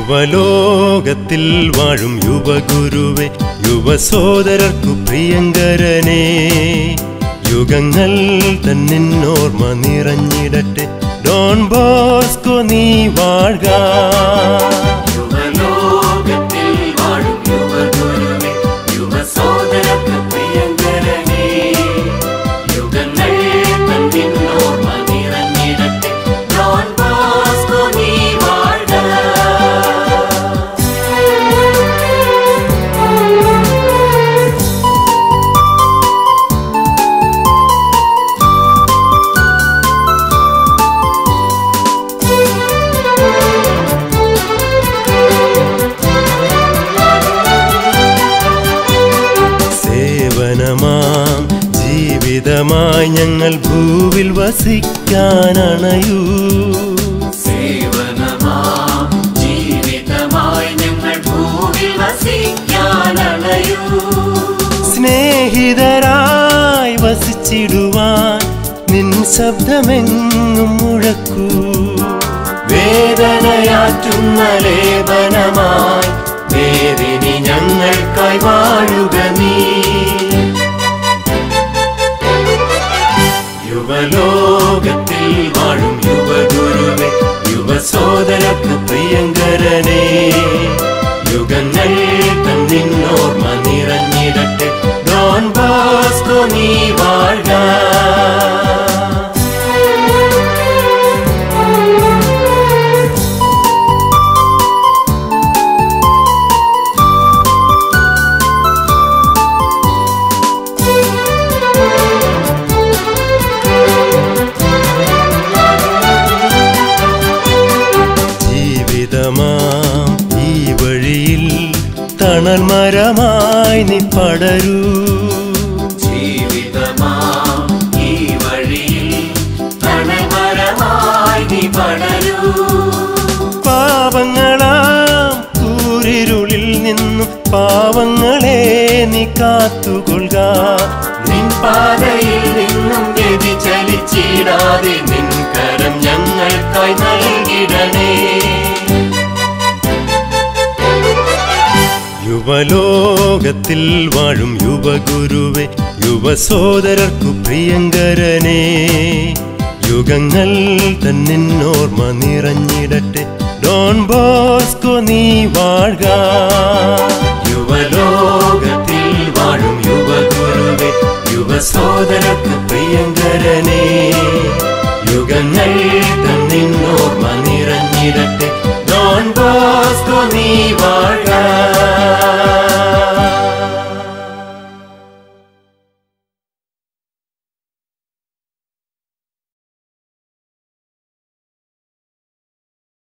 യുവലോകത്തിൽ വാഴും യുവഗുരുവേ, യുവസോദരർക്കു പ്രിയങ്കരനേ, യുഗങ്ങൾ തന്നിന്നോർമ്മ നിറഞ്ഞിടട്ടെ. Don Bosco നീ വാഴ്ക. യുവലോകത്തിൽ വാഴും യുവഗുരുവേ, യുവസോദരർക്കു പ്രിയങ്കരനേ, യുഗങ്ങൾ തന്നിന്നോർമ്മ നിറഞ്ഞിടട്ടെ. ഡോൺ ബോസ്കോ നീ വാഴ്ക. സേവനമാം ജീവിതമായി ഞങ്ങൾ ഭൂവിൽ വസിക്കാനണയൂ. സേവനമാം ജീവിതമായി ഞങ്ങൾ ഭൂവിൽ വസിക്കാനണയൂ. സ്നേഹിതരായി വസിച്ചിടുവാൻ നിൻ ശബ്ദമെങ്ങും മുഴക്കൂ. വേദനയാറ്റുന്ന ലേപനമായി വേദിനി ഞങ്ങൾക്കായി വാഴുക നീ. യുവലോകത്തിൽ വാഴും യുവഗുരുവേ, യുവസോദരർക്കു പ്രിയങ്കരനേ, യുഗങ്ങൾ തന്നിന്നോർമ്മ നിറഞ്ഞിടട്ടെ. ഡോൺ ബോസ്കോ നീ വാഴ്ക. ഈ വഴിയിൽ തണൽ മരമായി നീ പടരൂ. ജീവിതമാം ഈ വഴിയിൽ തണൽ മരമായി നീ പടരൂ. പാവങ്ങളാം കൂരിരുളിൽ നിന്നും പാവങ്ങളെ നീ കാത്തുകൊള്ളുക. നിൻ പാതയിൽ നിന്നും വ്യതിചലിച്ചിടാതെ നിൻ കരം ഞങ്ങൾക്കായി നൽകിടണേ. യുവലോകത്തിൽ വാഴും യുവഗുരുവേ, യുവസോദരർക്കു പ്രിയങ്കരനേ, യുഗങ്ങൾ തന്നിന്നോർമ്മ നിറഞ്ഞിടട്ടെ. ഡോൺ ബോസ്കോ നീ വാഴ്ക. യുവലോകത്തിൽ വാഴും യുവഗുരുവേ, യുവസോദരർക്കു പ്രിയങ്കരനേ, യുഗങ്ങൾ തന്നിന്നോർമ്മ നിറഞ്ഞിടട്ടെ. ഡോൺ ബോസ്കോ നീ വാഴ്ക.